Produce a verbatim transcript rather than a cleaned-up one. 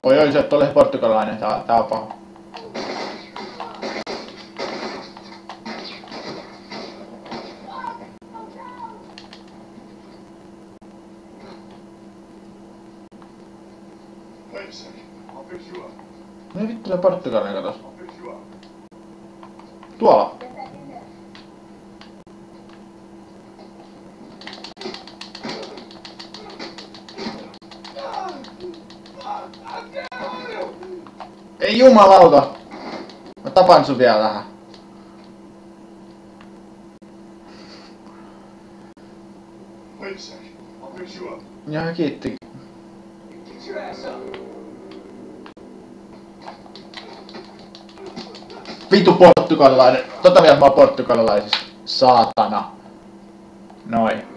Oi oi, se et ole portugalainen, tää, tää on paha. No vittu, tää portugalainen katos. Tuolla. Ei jumalauta! Mä tapan sun vielä tähän. Joo, kiitti. Vitu portugalilainen. Tota vielä mä oon portugalilaisista. Saatana. Noin.